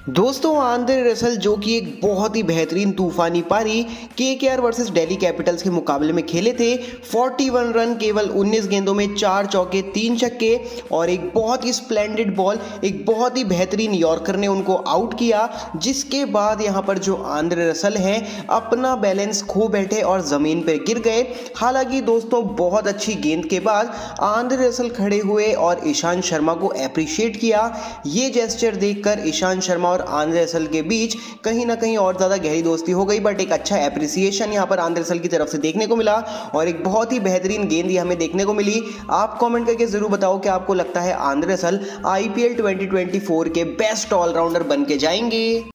दोस्तों Andre Russell जो कि एक बहुत ही बेहतरीन तूफानी पारी केकेआर वर्सेस दिल्ली कैपिटल्स के मुकाबले में खेले थे। 41 रन केवल 19 गेंदों में 4 चौके 3 छक्के और एक बहुत ही स्प्लेंडेड बॉल, एक बहुत ही बेहतरीन यॉर्कर ने उनको आउट किया। जिसके बाद यहां पर जो आंद्रे रसल हैं अपना बैलेंस खो बैठे और ज़मीन पर गिर गए। हालांकि दोस्तों बहुत अच्छी गेंद के बाद आंद्रे रसल खड़े हुए और ईशांत शर्मा को अप्रिशिएट किया। ये जेस्चर देखकर ईशांत शर्मा और आंद्रे रसल के बीच कहीं ना कहीं और ज्यादा गहरी दोस्ती हो गई, बट एक अच्छा एप्रिसिएशन यहां पर आंद्रे रसल की तरफ से देखने को मिला और एक बहुत ही बेहतरीन गेंद हमें देखने को मिली। आप कमेंट करके जरूर बताओ कि आपको लगता है आंद्रे रसल आईपीएल 2024 के बेस्ट ऑलराउंडर बन के जाएंगे।